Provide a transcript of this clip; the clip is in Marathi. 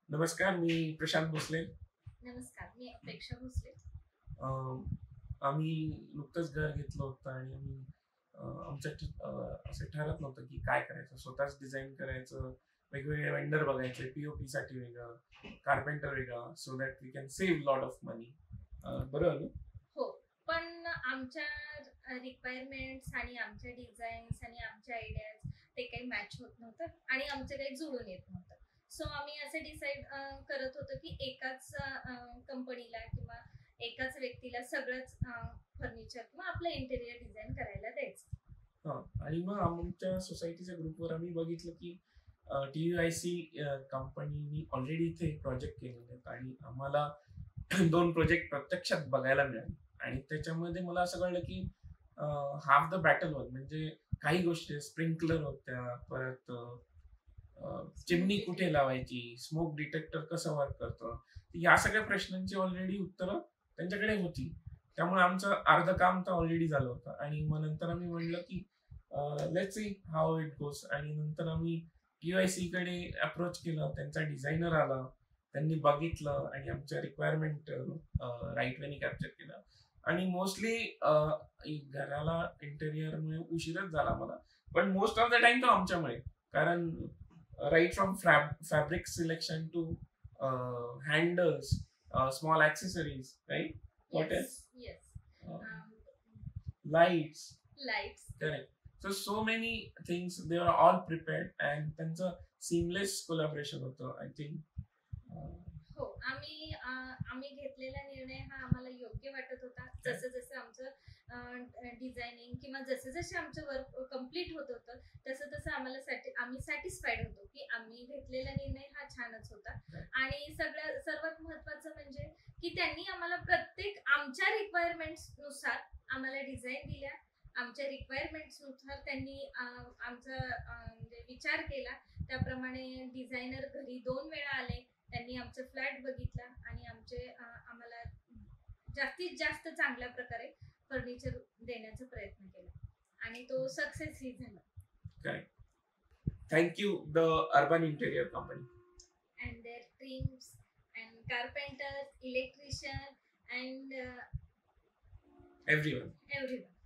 नमस्कार, मी प्रशांत भोसले. नमस्कार, मी अपेक्षा भोसले. आम्ही नुकतंच घर घेतलं होतं आणि आम्ही असं ठरत नव्हतं की काय करायचं. स्वतःच डिझाईन करायचं, वेगवेगळे वेंडर बघायचे, पीओपी साठी वेगळं, कार्पेंटर वेगळा, so that we can save lot of money. बरोबर ना? हो, पण आमच्या रिक्वायरमेंट्स आणि आमच्या डिझाईन्स आणि आमच्या आयडियाज ते काही मॅच होत नव्हतं आणि आमचं काही जुळून येत नव्हतं. सो आम्ही असं डिसाईड करत होतो की एकाच कंपनीला किंवा एकाच व्यक्तीला सगळंच फर्निचर किंवा आपलं इंटेरियर डिझाईन करायला द्यायचं. आणि मग आमच्या सोसायटीच्या ग्रुपवर आम्ही बघितलं की TUIC कंपनीनी ऑलरेडी इथे प्रोजेक्ट केलेले आहेत आणि आम्हाला 2 प्रोजेक्ट प्रत्यक्षात बघायला मिळाले. आणि त्याच्यामध्ये मला असं कळलं की हाफ द बॅटल वर म्हणजे काही गोष्टी स्प्रिंकलर होत्या, परत चिमणी कुठे लावायची, स्मोक डिटेक्टर कसं वर्क करतं, या सगळ्या प्रश्नांची ऑलरेडी उत्तरं त्यांच्याकडे होती. त्यामुळे आमचं अर्ध काम तर ऑलरेडी झालं होतं. आणि मग नंतर आम्ही म्हणलं की let's see how it goes. आणि नंतर आम्ही TUIC कडे अप्रोच केलं, त्यांचा डिझायनर आला, त्यांनी बघितलं आणि आमच्या रिक्वायरमेंट राईट वेनी कॅप्चर केलं. आणि मोस्टली घराला इंटेरियरमुळे उशीरच झाला मला, पण मोस्ट ऑफ द टाइम तो आमच्यामुळे. कारण right from fabric selection to handles, small accessories, right? What else? Yes. Lights. Lights. Correct. So many things, they were all prepared and त्यांचं seamless collaboration होतं, I think. हो, आम्ही घेतलेला निर्णय हा आम्हाला योग्य वाटत होता. जसं जसं आमचं डिझायनिंग किंवा जसं जसं आमचं वर्क कम्प्लीट होत होतं तसं तसं आम्ही सॅटिस्फाईड होतो की आम्ही घेतलेला निर्णय हा छानच होता. आणि सर्वात महत्वाचं म्हणजे की त्यांनी आम्हाला प्रत्येक आमच्या रिक्वायरमेंट्स नुसार आम्हाला डिझाईन दिल्या. आमच्या रिक्वायरमेंट्स नुसार त्यांनी आमचा म्हणजे विचार केला. त्याप्रमाणे डिझायनर घरी 2 वेळा आले. त्यांनी आमचं फ्लॅट बघितला आणि आम्हाला जास्तीत जास्त चांगल्या प्रकारे फर्निचर देण्याचा प्रयत्न केला आणि तो सक्सेस ही झाला. Correct. Thank you, the Urban Interior Company. And their teams and carpenters, electrician and Everyone.